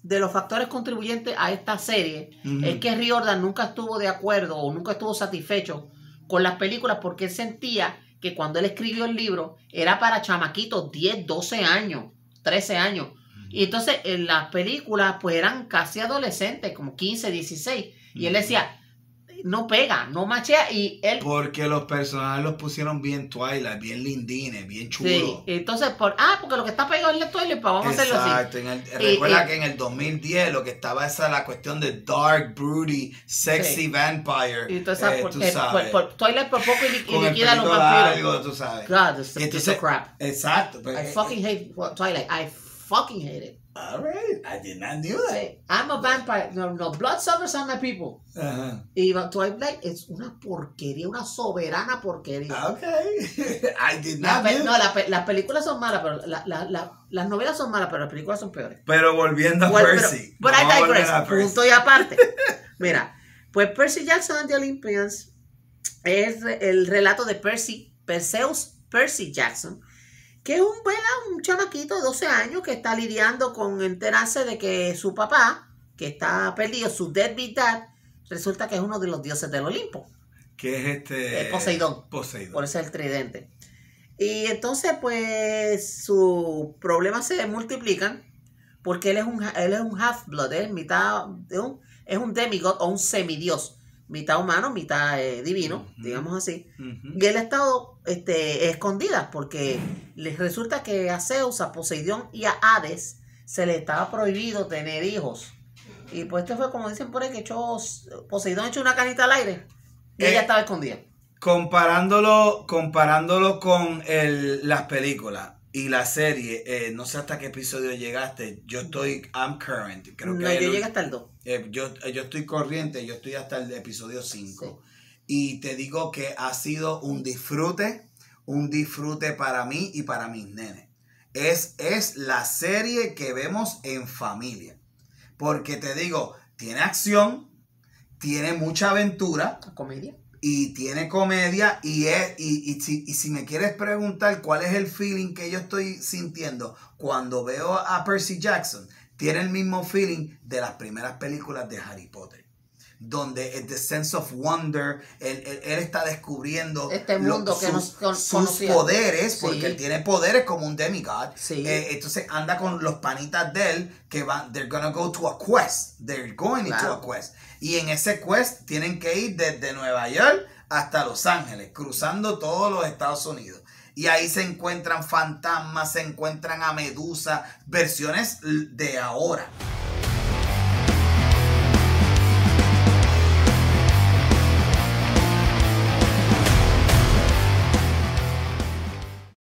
de los factores contribuyentes a esta serie es que Riordan nunca estuvo de acuerdo o nunca estuvo satisfecho con las películas porque él sentía que cuando él escribió el libro era para chamaquitos 10, 12 años, 13 años. Y entonces en las películas pues eran casi adolescentes, como 15, 16. Y él decía, no pega, no machea. Y él... Porque los personajes los pusieron bien Twilight, bien lindines, bien chulos. Sí, entonces, porque lo que está pegado es el Twilight, pues vamos a hacerlo así. Exacto. Recuerda que en el 2010 lo que estaba esa la cuestión de dark, broody, sexy vampire. Y tú sabes, Twilight por poco y liquida a los vampiros. Tú sabes. God, this is a crap. Exacto. I fucking hate Twilight. I fucking hate it. All right, I did not know that. Sí. I'm a vampire. No, bloodsuckers are my people. Y Twilight es una porquería, una soberana porquería. Okay. I did not know. No, las películas son malas, pero las novelas son malas, pero las películas son peores. Pero volviendo a Percy. Pero I digress, punto y aparte. Mira, pues Percy Jackson and the Olympians es el relato de Percy Jackson, que es un chamaquito de 12 años que está lidiando con enterarse de que su papá, que está perdido, su deadbeat dad, resulta que es uno de los dioses del Olimpo. Que es Poseidón. Por eso es el tridente. Y entonces, pues, sus problemas se multiplican porque él es un half-blood, es mitad, es un demigod o un semidios. Mitad humano, mitad divino, digamos así. Y él ha estado escondida porque les resulta que a Zeus, a Poseidón y a Hades se le estaba prohibido tener hijos. Y pues fue como dicen por ahí que Poseidón echó una canita al aire y ella estaba escondida. Comparándolo con las películas y la serie, no sé hasta qué episodio llegaste. I'm current. Creo que yo llegué hasta el 2. Yo estoy corriente, yo estoy hasta el episodio 5. Sí. Y te digo que ha sido un disfrute para mí y para mis nenes. Es la serie que vemos en familia. Porque te digo, tiene acción, tiene mucha aventura. ¿Comedia? Y tiene comedia y si me quieres preguntar cuál es el feeling que yo estoy sintiendo cuando veo a Percy Jackson, tiene el mismo feeling de las primeras películas de Harry Potter, donde the sense of wonder, él está descubriendo este mundo sus poderes, porque él tiene poderes como un demigod. Sí. Entonces anda con los panitas de él que van, they're gonna go to a quest, they're going into a quest. Y en ese quest tienen que ir desde Nueva York hasta Los Ángeles, cruzando todos los Estados Unidos. Y ahí se encuentran fantasmas, se encuentran a Medusa, versiones de ahora.